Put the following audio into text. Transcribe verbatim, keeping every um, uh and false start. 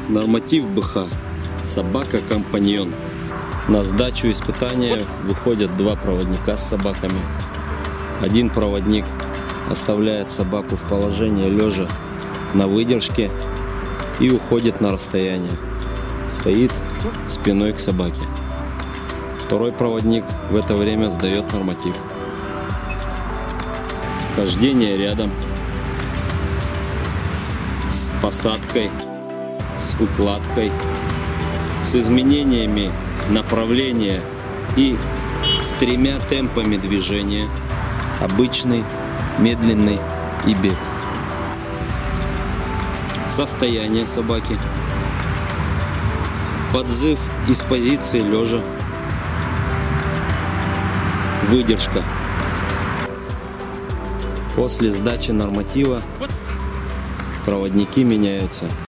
Норматив БХ. Собака-компаньон. На сдачу испытания выходят два проводника с собаками. Один проводник оставляет собаку в положении лежа на выдержке и уходит на расстояние. Стоит спиной к собаке. Второй проводник в это время сдает норматив. Хождение рядом, с посадкой, с укладкой, с изменениями направления и с тремя темпами движения: обычный, медленный и бег. Состояние собаки. Подзыв из позиции лежа. Выдержка. После сдачи норматива проводники меняются.